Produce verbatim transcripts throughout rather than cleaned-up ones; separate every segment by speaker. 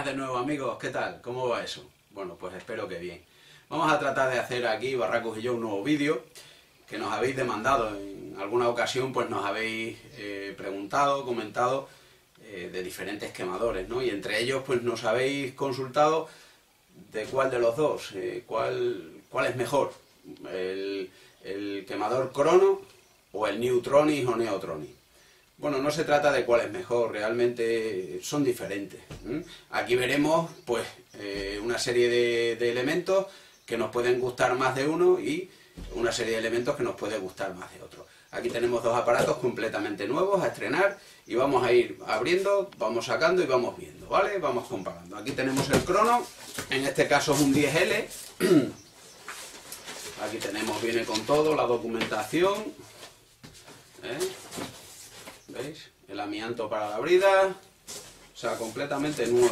Speaker 1: de nuevo, amigos, ¿qué tal? ¿Cómo va eso? Bueno, pues espero que bien. Vamos a tratar de hacer aquí, Barracus y yo, un nuevo vídeo que nos habéis demandado. En alguna ocasión pues nos habéis eh, preguntado, comentado eh, de diferentes quemadores, ¿no? Y entre ellos pues nos habéis consultado de cuál de los dos, eh, cuál, cuál es mejor, el, el quemador Crono o el Neutronis o Neotronis. Bueno, no se trata de cuál es mejor, realmente son diferentes. ¿Mm? Aquí veremos pues eh, una serie de, de elementos que nos pueden gustar más de uno y una serie de elementos que nos puede gustar más de otro. Aquí tenemos dos aparatos completamente nuevos a estrenar y vamos a ir abriendo, vamos sacando y vamos viendo, ¿vale? Vamos comparando. Aquí tenemos el Crono, en este caso es un diez L. Aquí tenemos, viene con todo, la documentación. ¿Eh? ¿Veis? El amianto para la brida, o sea, completamente nuevo.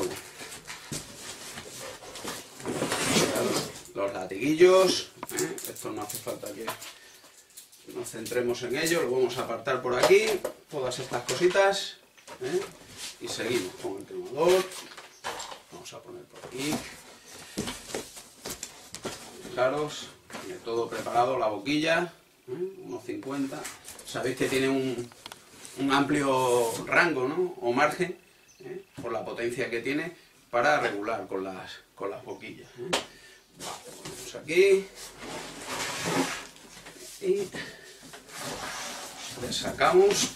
Speaker 1: Los latiguillos, ¿eh? Esto no hace falta que nos centremos en ello, lo vamos a apartar por aquí, todas estas cositas, ¿eh? Y seguimos con el quemador. Vamos a poner por aquí. Fijaros, tiene todo preparado, la boquilla, ¿eh? unos cincuenta. Sabéis que tiene un... un amplio rango, ¿no? O margen, ¿eh? Por la potencia que tiene para regular con las, con las boquillas, ¿eh? Vale, ponemos aquí y le sacamos.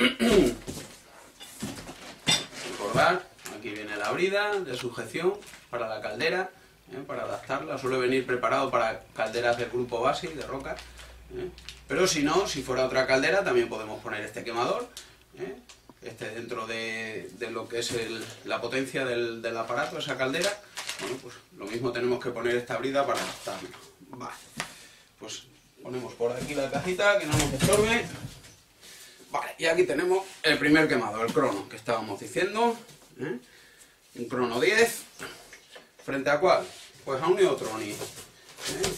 Speaker 1: Recordad, aquí viene la brida de sujeción para la caldera, ¿eh? Para adaptarla, suele venir preparado para calderas del grupo base y de roca, ¿eh? Pero si no, si fuera otra caldera, también podemos poner este quemador, ¿eh? Este dentro de, de lo que es el, la potencia del, del aparato, esa caldera. Bueno, pues lo mismo tenemos que poner esta brida para adaptarlo. Vale, pues ponemos por aquí la cajita, que no nos estorbe. Vale, y aquí tenemos el primer quemado, el Crono, que estábamos diciendo, ¿eh? Un Crono diez, ¿frente a cuál? Pues a un Neotronis, ¿eh?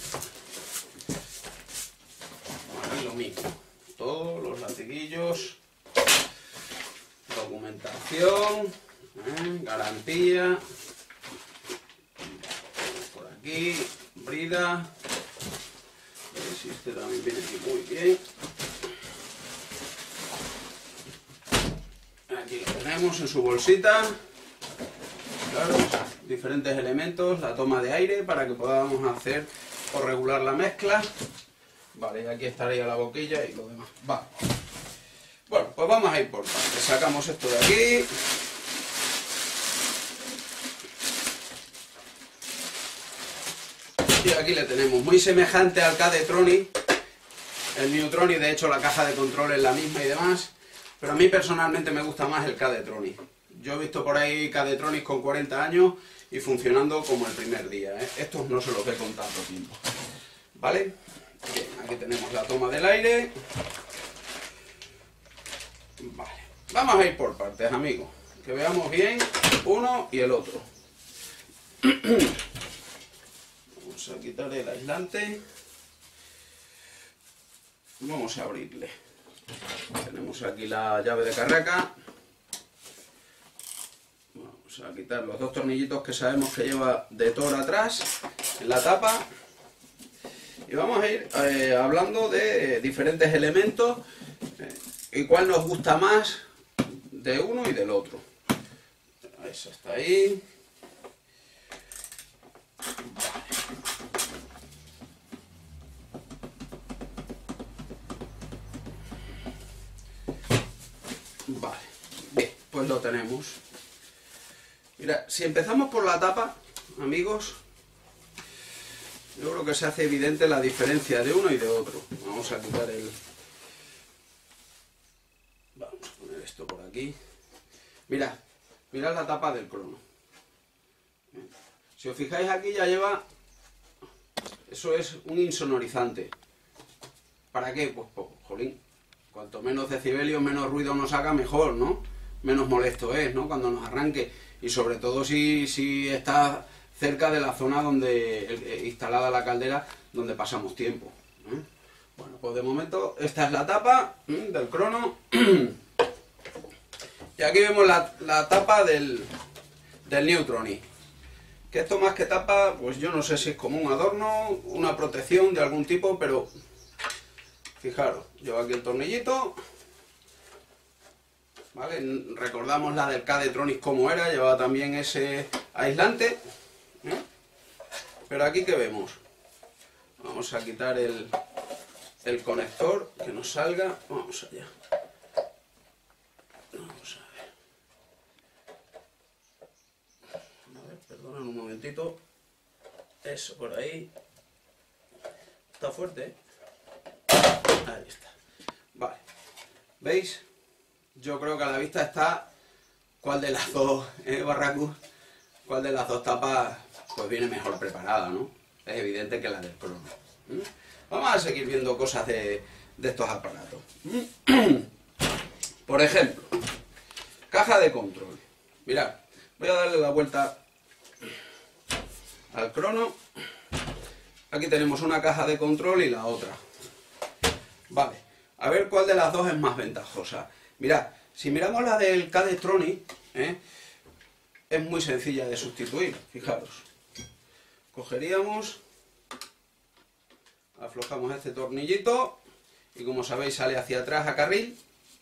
Speaker 1: Lo mismo, todos los latiguillos, documentación, ¿eh? Garantía, por aquí, brida, a ver si este también viene aquí muy bien. Aquí lo tenemos en su bolsita, claro, diferentes elementos, la toma de aire para que podamos hacer o regular la mezcla. Vale, y aquí estaría la boquilla y lo demás. Vale. Bueno, pues vamos a ir por partes. Sacamos esto de aquí. Y aquí le tenemos muy semejante al K-Tronic. El Neutronis, de hecho, la caja de control es la misma y demás. Pero a mí personalmente me gusta más el K-Tronic. Yo he visto por ahí K-Tronic con cuarenta años y funcionando como el primer día, ¿eh? Estos no se los ve con tanto tiempo. ¿Vale? Bien, aquí tenemos la toma del aire. Vale, vamos a ir por partes, amigos, que veamos bien uno y el otro. Vamos a quitar el aislante. Vamos a abrirle. Tenemos aquí la llave de carraca. Vamos a quitar los dos tornillitos que sabemos que lleva de Thor atrás en la tapa. Y vamos a ir eh, hablando de diferentes elementos eh, y cuál nos gusta más de uno y del otro. Eso está ahí. Vale. Vale, bien, pues lo tenemos. Mira, si empezamos por la tapa, amigos, yo creo que se hace evidente la diferencia de uno y de otro. Vamos a quitar el... Vamos a poner esto por aquí. Mirad, mirad la tapa del Crono. Si os fijáis aquí ya lleva... Eso es un insonorizante. ¿Para qué? Pues, pues jolín, cuanto menos decibelios, menos ruido nos haga, mejor, ¿no? Menos molesto es, ¿no? Cuando nos arranque. Y sobre todo si, si está cerca de la zona donde eh, instalada la caldera, donde pasamos tiempo, ¿eh? Bueno, pues de momento esta es la tapa ¿eh? del Crono. Y aquí vemos la, la tapa del, del Neutronic. Que esto más que tapa, pues yo no sé si es como un adorno, una protección de algún tipo, pero fijaros, llevo aquí el tornillito, ¿vale? Recordamos la del K-Tronic como era, llevaba también ese aislante, ¿eh? Pero aquí que vemos, vamos a quitar el, el conector, que nos salga, vamos allá. Vamos a ver. A ver, perdona un momentito. Eso, por ahí. Está fuerte, ¿eh? Ahí está. Vale. ¿Veis? Yo creo que a la vista está cuál de las dos, ¿eh, Barracus? Cuál de las dos tapas pues viene mejor preparada, ¿no? Es evidente que la del crono. ¿Mm? Vamos a seguir viendo cosas de, de estos aparatos. ¿Mm? Por ejemplo, caja de control. Mirad, voy a darle la vuelta al crono. Aquí tenemos una caja de control y la otra. Vale, a ver cuál de las dos es más ventajosa. Mirad, si miramos la del K-Tronic, ¿eh? Es muy sencilla de sustituir, fijaros. Cogeríamos, aflojamos este tornillito y como sabéis sale hacia atrás a carril.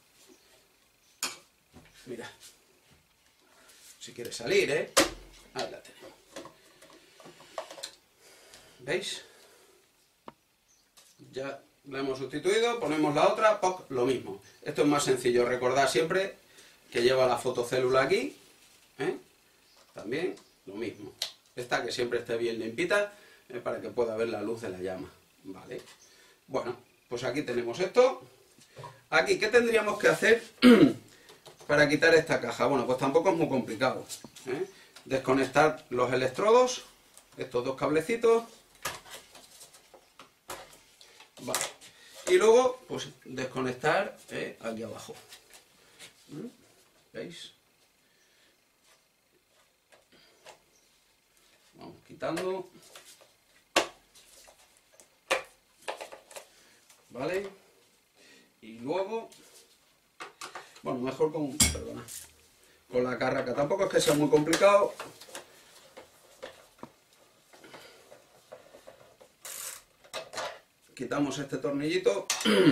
Speaker 1: Mirad, si quiere salir, ¿eh? Ahí la tenemos. ¿Veis? Ya la hemos sustituido, ponemos la otra, ¡poc!, lo mismo. Esto es más sencillo, recordad siempre que lleva la fotocélula aquí, ¿eh? También lo mismo. Esta que siempre esté bien limpita, ¿eh? Para que pueda ver la luz de la llama. Vale. Bueno, pues aquí tenemos esto. Aquí, ¿qué tendríamos que hacer para quitar esta caja? Bueno, pues tampoco es muy complicado, ¿eh? Desconectar los electrodos, estos dos cablecitos. Vale. Y luego, pues desconectar, ¿eh? Aquí abajo. ¿Mm? ¿Veis? Vamos quitando. Vale. Y luego, bueno, mejor con, perdona, con la carraca. Tampoco es que sea muy complicado. Quitamos este tornillito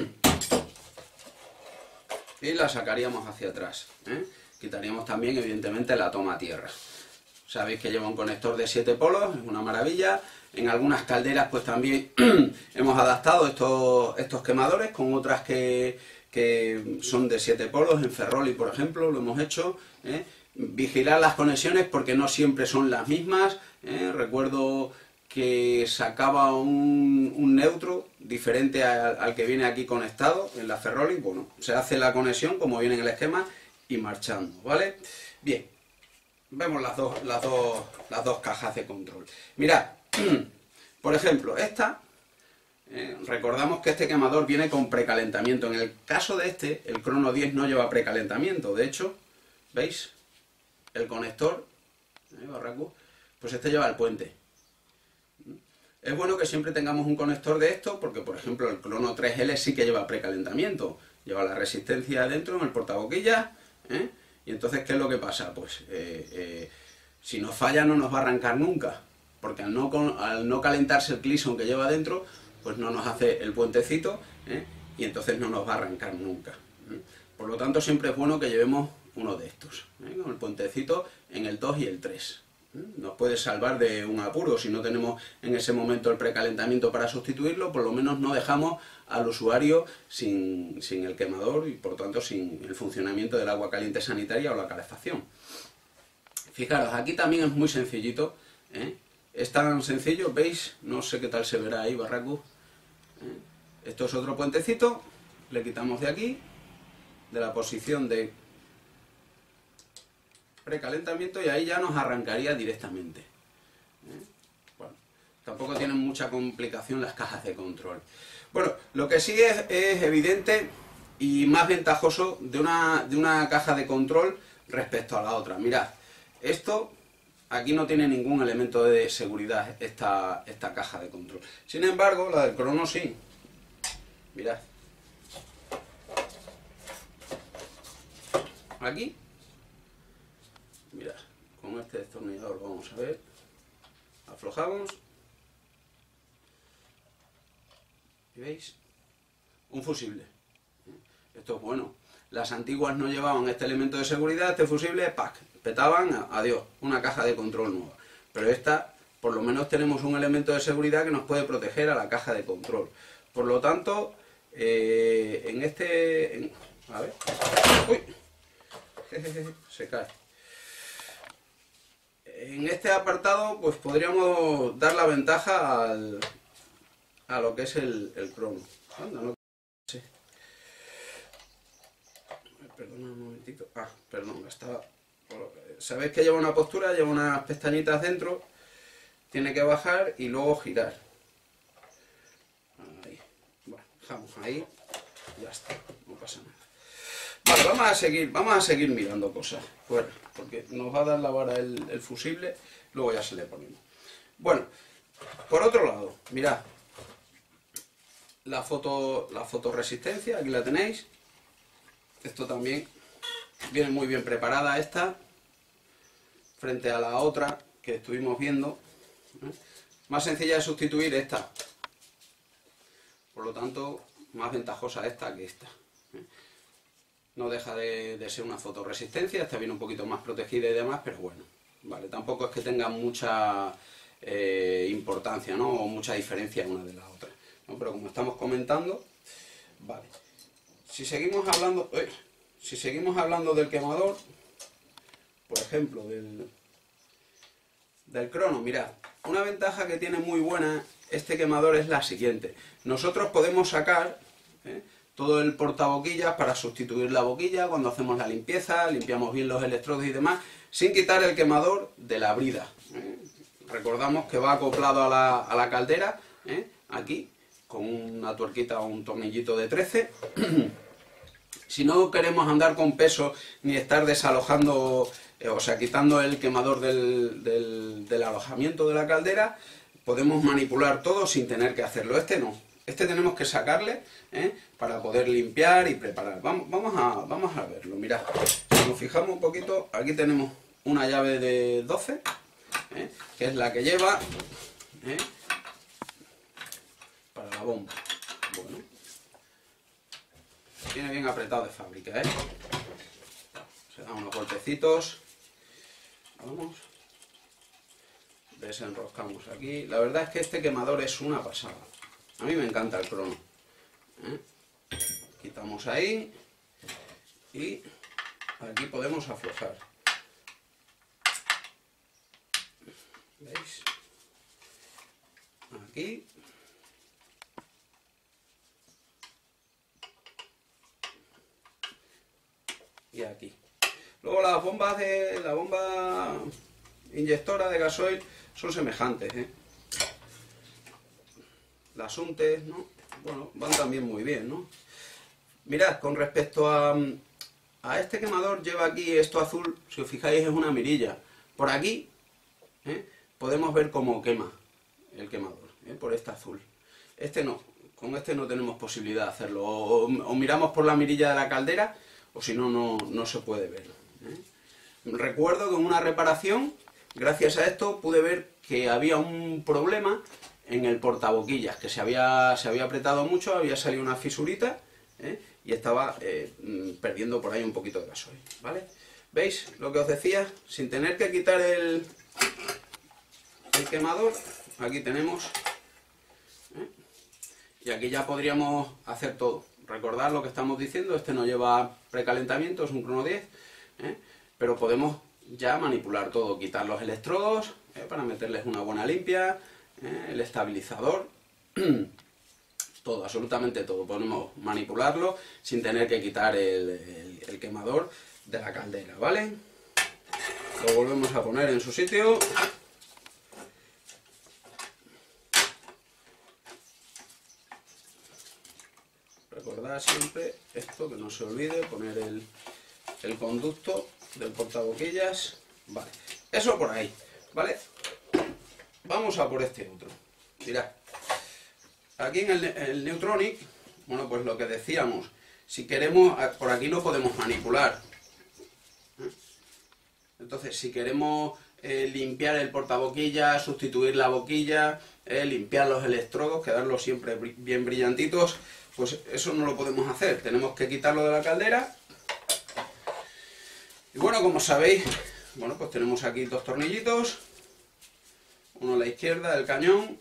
Speaker 1: y la sacaríamos hacia atrás, ¿eh? Quitaríamos también, evidentemente, la toma a tierra. Sabéis que lleva un conector de siete polos, es una maravilla. En algunas calderas pues también hemos adaptado estos, estos quemadores con otras que, que son de siete polos, en Ferroli por ejemplo, lo hemos hecho, ¿eh? Vigilar las conexiones porque no siempre son las mismas, ¿eh? Recuerdo que sacaba un, un neutro diferente al, al que viene aquí conectado en la Ferroli. Bueno, se hace la conexión como viene en el esquema y marchando, ¿vale? Bien, vemos las dos, las dos, las dos cajas de control. Mirad, por ejemplo, esta, eh, recordamos que este quemador viene con precalentamiento. En el caso de este, el Crono diez no lleva precalentamiento. De hecho, ¿veis? El conector, ¿eh, Barracus? Pues este lleva el puente. Es bueno que siempre tengamos un conector de esto, porque por ejemplo el Crono tres L sí que lleva precalentamiento. Lleva la resistencia dentro en el portaboquillas, ¿eh? Y entonces, ¿qué es lo que pasa? Pues eh, eh, si nos falla no nos va a arrancar nunca, porque al no, al no calentarse el Cleason que lleva dentro, pues no nos hace el puentecito, ¿eh? Y entonces no nos va a arrancar nunca, ¿eh? Por lo tanto, siempre es bueno que llevemos uno de estos, ¿eh? Con el puentecito en el dos y el tres. Nos puede salvar de un apuro. Si no tenemos en ese momento el precalentamiento para sustituirlo, por lo menos no dejamos al usuario sin, sin el quemador y por tanto sin el funcionamiento del agua caliente sanitaria o la calefacción. Fijaros, aquí también es muy sencillito, ¿eh? Es tan sencillo, ¿veis? No sé qué tal se verá ahí, Barracus, ¿eh? Esto es otro puentecito, le quitamos de aquí, de la posición de precalentamiento, y ahí ya nos arrancaría directamente, ¿eh? Bueno, tampoco tienen mucha complicación las cajas de control. Bueno, lo que sí es, es evidente y más ventajoso de una, de una caja de control respecto a la otra. Mirad, esto aquí no tiene ningún elemento de seguridad, esta, esta caja de control. Sin embargo, la del Crono sí. Mirad. Aquí, mirad, con con este destornillador lo vamos a ver. Aflojamos. ¿Y veis? Un fusible. Esto es bueno. Las antiguas no llevaban este elemento de seguridad, este fusible, ¡pac! Petaban, adiós, una caja de control nueva. Pero esta, por lo menos tenemos un elemento de seguridad que nos puede proteger a la caja de control. Por lo tanto, eh, en este... En, a ver... ¡Uy! Se cae. En este apartado, pues podríamos dar la ventaja al, a lo que es el, el crono. Anda, no... Sí. Perdona un momentito. Ah, perdón, estaba... Sabéis que lleva una postura, lleva unas pestañitas dentro, tiene que bajar y luego girar. Ahí. Bueno, dejamos ahí, ya está, no pasa nada. Vale, vamos a seguir, vamos a seguir mirando cosas fuera, porque nos va a dar la vara el, el fusible, luego ya se le ponemos. Bueno, por otro lado, mirad, la foto, la fotorresistencia, aquí la tenéis. Esto también viene muy bien preparada esta, frente a la otra que estuvimos viendo. ¿eh? Más sencilla de sustituir esta. Por lo tanto, más ventajosa esta que esta. ¿eh? No deja de, de ser una fotorresistencia, esta viene un poquito más protegida y demás, pero bueno, vale, tampoco es que tenga mucha eh, importancia, ¿no? O mucha diferencia una de la otra, ¿no? Pero como estamos comentando, vale. Si seguimos hablando, eh, si seguimos hablando del quemador, por ejemplo, del, del crono, mirad, una ventaja que tiene muy buena este quemador es la siguiente. Nosotros podemos sacar ¿eh? todo el portaboquillas para sustituir la boquilla cuando hacemos la limpieza, limpiamos bien los electrodos y demás, sin quitar el quemador de la brida. ¿eh? Recordamos que va acoplado a la, a la caldera, ¿eh? aquí, con una tuerquita o un tornillito de trece. Si no queremos andar con peso ni estar desalojando, eh, o sea, quitando el quemador del, del, del alojamiento de la caldera, podemos manipular todo sin tener que hacerlo. Este no. Este tenemos que sacarle ¿eh? para poder limpiar y preparar. Vamos, vamos, a, vamos a verlo. Mirad, si nos fijamos un poquito, aquí tenemos una llave de doce, ¿eh? que es la que lleva ¿eh? para la bomba. Bueno, viene bien apretado de fábrica, ¿eh? Se dan unos golpecitos. Vamos. Desenroscamos aquí. La verdad es que este quemador es una pasada. A mí me encanta el crono. ¿eh? Quitamos ahí. Y aquí podemos aflojar. ¿Veis? Aquí. Y aquí. Luego las bombas de la bomba inyectora de gasoil son semejantes, ¿eh? Las untes, ¿no? Bueno, van también muy bien, ¿no? Mirad, con respecto a, a este quemador, lleva aquí esto azul, si os fijáis es una mirilla. Por aquí, ¿eh? podemos ver cómo quema el quemador, ¿eh? por este azul. Este no, con este no tenemos posibilidad de hacerlo. O, o miramos por la mirilla de la caldera, o si no, no, no se puede ver. ¿eh? Recuerdo que en una reparación, gracias a esto, pude ver que había un problema en el portaboquillas, que se había, se había apretado mucho, había salido una fisurita ¿eh? y estaba eh, perdiendo por ahí un poquito de gasoil, ¿vale? ¿Veis lo que os decía? Sin tener que quitar el, el quemador, aquí tenemos, ¿eh? y aquí ya podríamos hacer todo. Recordad lo que estamos diciendo, este no lleva precalentamiento, es un crono diez, ¿eh? pero podemos ya manipular todo, quitar los electrodos ¿eh? para meterles una buena limpia, ¿eh? el estabilizador, todo, absolutamente todo. Podemos manipularlo sin tener que quitar el, el, el quemador de la caldera, ¿vale? Lo volvemos a poner en su sitio. Recordad siempre esto, que no se olvide, poner el, el conducto del portaboquillas. Vale, eso por ahí, ¿vale? Vamos a por este otro. Mirad, aquí en el, el Neutronic, bueno, pues lo que decíamos, si queremos, por aquí no podemos manipular. Entonces, si queremos eh, limpiar el portaboquilla, sustituir la boquilla, eh, limpiar los electrodos, quedarlos siempre br- bien brillantitos, pues eso no lo podemos hacer. Tenemos que quitarlo de la caldera. Y bueno, como sabéis, bueno, pues tenemos aquí dos tornillitos, uno a la izquierda del cañón,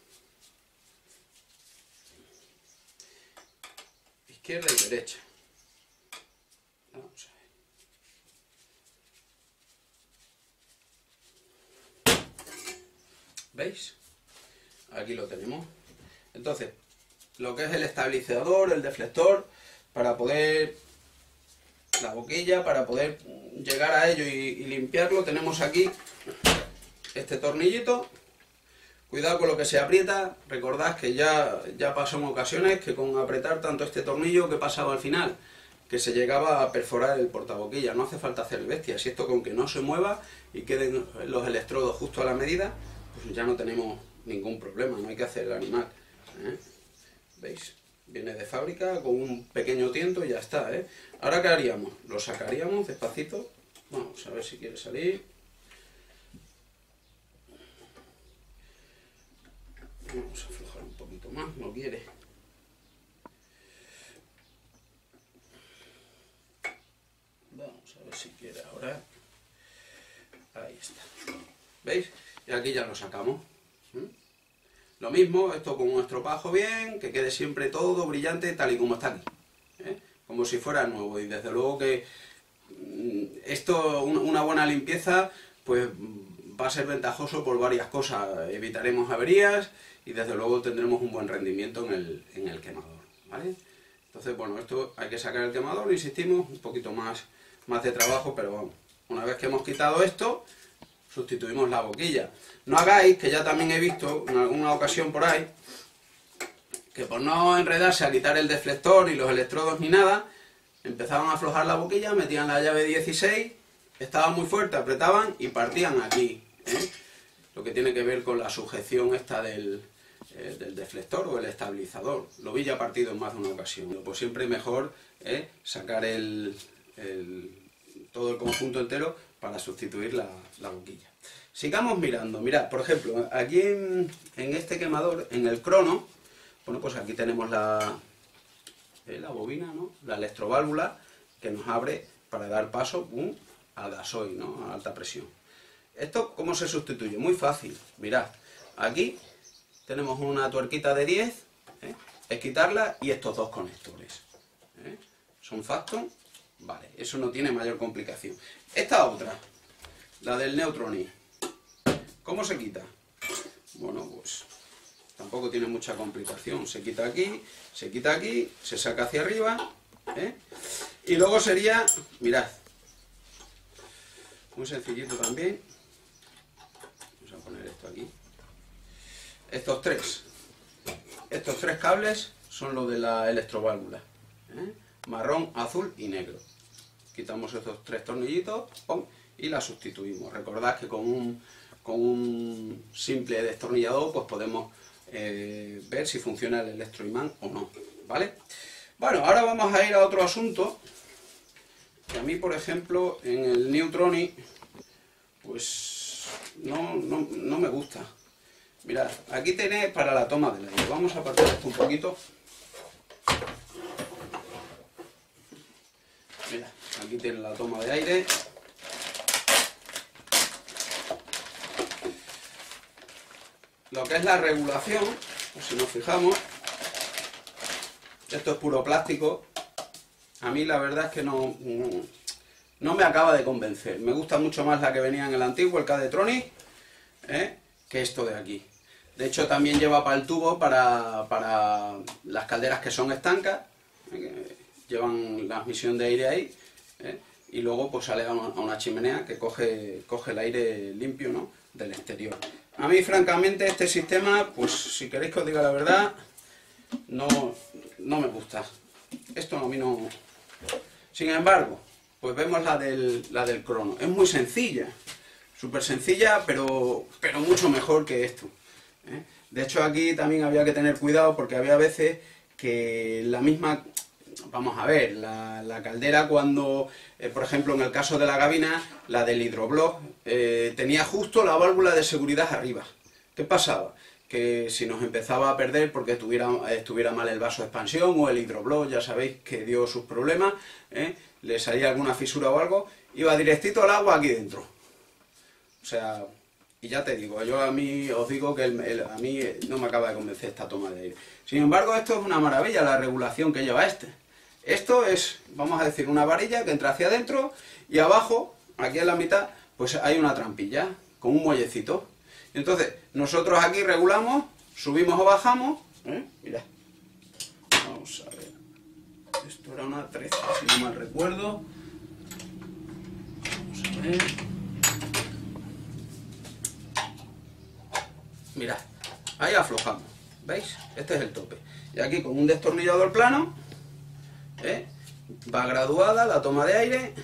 Speaker 1: izquierda y derecha. Vamos a ver. ¿Veis? Aquí lo tenemos. Entonces, lo que es el estabilizador, el deflector, para poder, la boquilla, para poder llegar a ello y, y limpiarlo, tenemos aquí este tornillito. Cuidado con lo que se aprieta. Recordad que ya, ya pasó en ocasiones que con apretar tanto este tornillo, que pasaba al final, que se llegaba a perforar el portaboquilla. No hace falta hacer bestia. Si esto con que no se mueva y queden los electrodos justo a la medida, pues ya no tenemos ningún problema, no hay que hacer el animal, ¿eh? ¿Veis? Viene de fábrica con un pequeño tiento y ya está, ¿eh? Ahora, ¿qué haríamos? Lo sacaríamos despacito. Vamos a ver si quiere salir. Vamos a aflojar un poquito más, no quiere. Vamos a ver si quiere ahora. Ahí está. ¿Veis? Y aquí ya lo sacamos. ¿Mm? Lo mismo, esto con un estropajo bien, que quede siempre todo brillante tal y como está aquí, ¿eh? Como si fuera nuevo. Y desde luego que esto, una buena limpieza, pues va a ser ventajoso por varias cosas. Evitaremos averías y desde luego tendremos un buen rendimiento en el, en el quemador, ¿vale? Entonces, bueno, esto hay que sacar el quemador, insistimos, un poquito más, más de trabajo, pero vamos, una vez que hemos quitado esto, sustituimos la boquilla. No hagáis, que ya también he visto en alguna ocasión por ahí, que por no enredarse a quitar el deflector y los electrodos ni nada, empezaban a aflojar la boquilla, metían la llave dieciséis, estaba muy fuerte, apretaban y partían aquí, ¿eh? Lo que tiene que ver con la sujeción esta del, eh, del deflector o el estabilizador. Lo vi ya partido en más de una ocasión. Pues siempre mejor ¿eh? sacar el, el, todo el conjunto entero para sustituir la, la boquilla. Sigamos mirando. Mirad, por ejemplo, aquí en, en este quemador, en el crono, bueno, pues aquí tenemos la, eh, la bobina, ¿no? La electroválvula que nos abre para dar paso ¡pum! Al gasoil, ¿no? A alta presión. ¿Esto cómo se sustituye? Muy fácil. Mirad, aquí tenemos una tuerquita de diez, ¿eh? Es quitarla y estos dos conectores, ¿eh? Son Facton, vale, eso no tiene mayor complicación. Esta otra, la del Neutronic, ¿cómo se quita? Bueno, pues tampoco tiene mucha complicación. Se quita aquí, se quita aquí, se saca hacia arriba, ¿eh? Y luego sería, mirad, muy sencillito también. Vamos a poner esto aquí. Estos tres, estos tres cables son los de la electroválvula, ¿eh? Marrón, azul y negro. Quitamos estos tres tornillitos, ¡pum! Y la sustituimos. Recordad que con un, con un simple destornillador pues podemos eh, ver si funciona el electroimán o no, ¿vale? Bueno, ahora vamos a ir a otro asunto que a mí, por ejemplo, en el Neutronic pues no, no, no me gusta. Mirad, aquí tenéis para la toma del aire. Vamos a partir esto un poquito. Mirad, aquí tiene la toma de aire. Lo que es la regulación, pues si nos fijamos, esto es puro plástico. A mí la verdad es que no, no me acaba de convencer. Me gusta mucho más la que venía en el antiguo, el K-Tronic, ¿eh? que esto de aquí. De hecho también lleva para el tubo para, para las calderas que son estancas, ¿eh? que llevan la admisión de aire ahí, ¿eh? y luego pues sale a una, a una chimenea que coge, coge el aire limpio, ¿no? del exterior. A mí francamente este sistema, pues si queréis que os diga la verdad, no, no me gusta. Esto a mí no... Sin embargo, pues vemos la del, la del crono. Es muy sencilla, súper sencilla, pero, pero mucho mejor que esto, ¿eh? De hecho aquí también había que tener cuidado porque había veces que la misma, vamos a ver, la, la caldera cuando, eh, por ejemplo, en el caso de la gabina, la del hidrobloc, eh, tenía justo la válvula de seguridad arriba. ¿Qué pasaba? Que si nos empezaba a perder porque estuviera, estuviera mal el vaso de expansión o el hidrobloc, ya sabéis que dio sus problemas, ¿eh? Le salía alguna fisura o algo, iba directito al agua aquí dentro. O sea, y ya te digo, yo a mí os digo que el, el, a mí no me acaba de convencer esta toma de aire. Sin embargo, esto es una maravilla, la regulación que lleva este. Esto es, vamos a decir, una varilla que entra hacia adentro y abajo, aquí en la mitad, pues hay una trampilla con un muellecito. Entonces, nosotros aquí regulamos, subimos o bajamos, ¿eh? Mirad, vamos a ver, esto era una trece, si no mal recuerdo, vamos a ver, mirad, ahí aflojamos, ¿veis? Este es el tope, y aquí con un destornillador plano, ¿eh? Va graduada la toma de aire,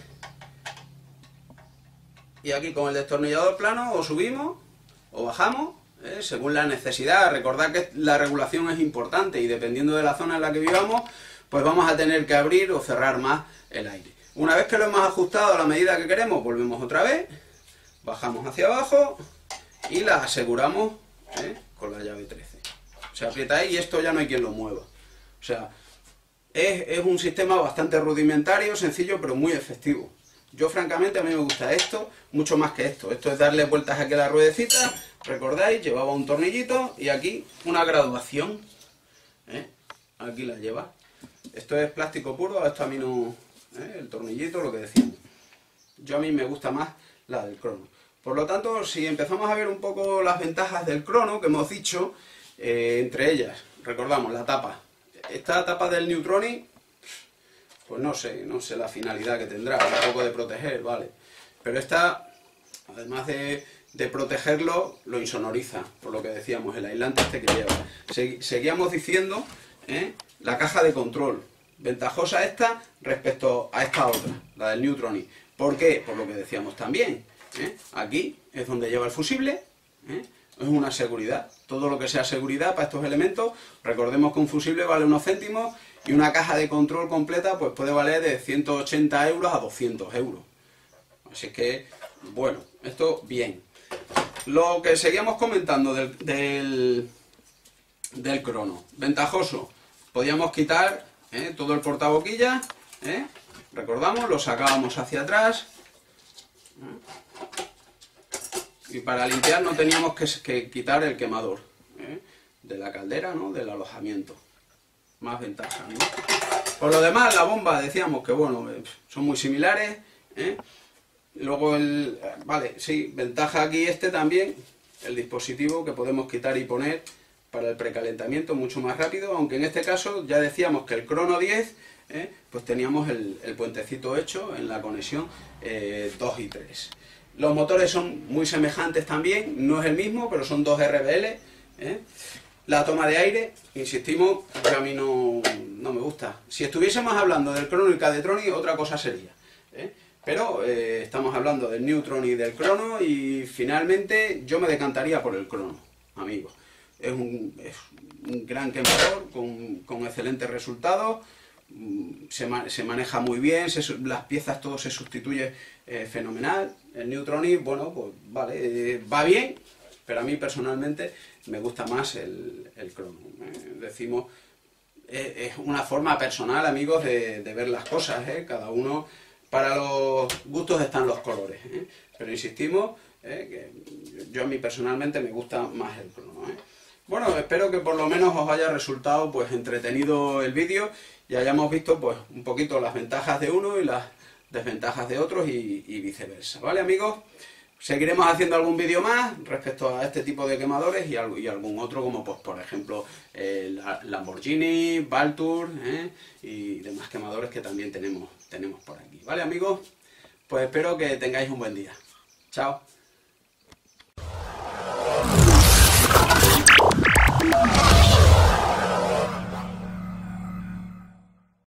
Speaker 1: y aquí con el destornillador plano o subimos o bajamos, ¿eh? Según la necesidad. Recordad que la regulación es importante y dependiendo de la zona en la que vivamos, pues vamos a tener que abrir o cerrar más el aire. Una vez que lo hemos ajustado a la medida que queremos, volvemos otra vez, bajamos hacia abajo y la aseguramos, ¿eh? Con la llave trece. Se aprieta ahí y esto ya no hay quien lo mueva. O sea, es, es un sistema bastante rudimentario, sencillo, pero muy efectivo. Yo francamente a mí me gusta esto mucho más que esto. Esto es darle vueltas aquí a la ruedecita, recordáis, llevaba un tornillito y aquí una graduación, ¿eh? Aquí la lleva. Esto es plástico puro, esto a mí no, ¿eh? El tornillito, lo que decíamos. Yo a mí me gusta más la del crono. Por lo tanto, si empezamos a ver un poco las ventajas del crono que hemos dicho, eh, entre ellas, recordamos la tapa. Esta tapa del Neutronic, pues no sé, no sé la finalidad que tendrá, un poco de proteger, vale. Pero esta, además de, de protegerlo, lo insonoriza, por lo que decíamos, el aislante este que lleva. Se, seguíamos diciendo, ¿eh? La caja de control, ventajosa esta respecto a esta otra, la del Neutronic. ¿Por qué? Por lo que decíamos también, ¿eh? Aquí es donde lleva el fusible, ¿eh? Es una seguridad. Todo lo que sea seguridad para estos elementos, recordemos que un fusible vale unos céntimos y una caja de control completa pues puede valer de ciento ochenta euros a doscientos euros. Así que, bueno, esto bien. Lo que seguíamos comentando del, del, del crono. Ventajoso. Podíamos quitar, ¿eh? Todo el portaboquillas, ¿eh? Recordamos, lo sacábamos hacia atrás. ¿eh? Y para limpiar no teníamos que, que quitar el quemador, ¿eh? De la caldera, ¿no? Del alojamiento. Más ventajas, ¿no? Por lo demás, la bomba, decíamos que, bueno, son muy similares, ¿eh? Luego, el, vale, sí, ventaja aquí este también, el dispositivo que podemos quitar y poner para el precalentamiento mucho más rápido, aunque en este caso ya decíamos que el Crono diez, ¿eh? Pues teníamos el, el puentecito hecho en la conexión eh, dos y tres. Los motores son muy semejantes también, no es el mismo, pero son dos R B L, ¿eh? La toma de aire, insistimos, que a mí no, no me gusta. Si estuviésemos hablando del Crono y Cadetronic, otra cosa sería, ¿eh? Pero eh, estamos hablando del Neutron y del Crono y finalmente yo me decantaría por el Crono, amigos. Es un, es un gran quemador con, con excelentes resultados, se, ma se maneja muy bien, se, las piezas todo se sustituye eh, fenomenal. El Neutronic, bueno, pues vale, eh, va bien, pero a mí personalmente me gusta más el, el Crono. Eh, decimos, eh, es una forma personal, amigos, de, de ver las cosas, ¿eh? Cada uno, para los gustos están los colores, ¿eh? Pero insistimos, ¿eh? Que yo a mí personalmente me gusta más el Crono, ¿eh? Bueno, espero que por lo menos os haya resultado pues entretenido el vídeo y hayamos visto pues un poquito las ventajas de uno y las desventajas de otros y, y viceversa, ¿vale, amigos? Seguiremos haciendo algún vídeo más respecto a este tipo de quemadores y, y algún otro como pues por ejemplo el Lamborghini, Valtur, ¿eh? Y demás quemadores que también tenemos, tenemos por aquí, ¿vale, amigos? Pues espero que tengáis un buen día. Chao.